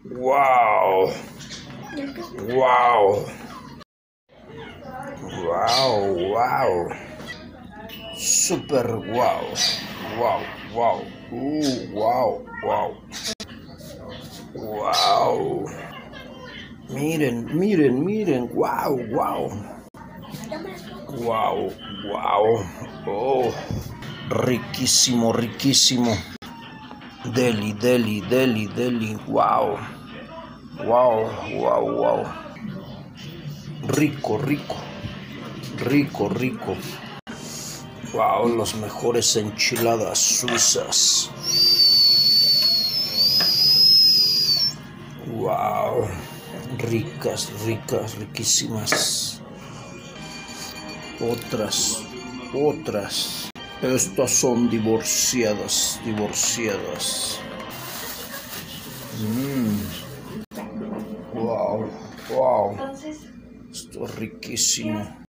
Wow. Wow. Wow, wow. Super wow. Wow, wow. Wow, wow. Wow. Miren, miren, miren. Wow, wow. Wow, wow. Oh, riquísimo, riquísimo. Deli, deli, deli, deli. Wow. Wow, wow, wow. Rico, rico. Rico, rico. Wow, las mejores enchiladas suizas. Wow. Ricas, ricas, riquísimas. Otras, otras. Estas son divorciadas, divorciadas. Wow, wow. Esto es riquísimo.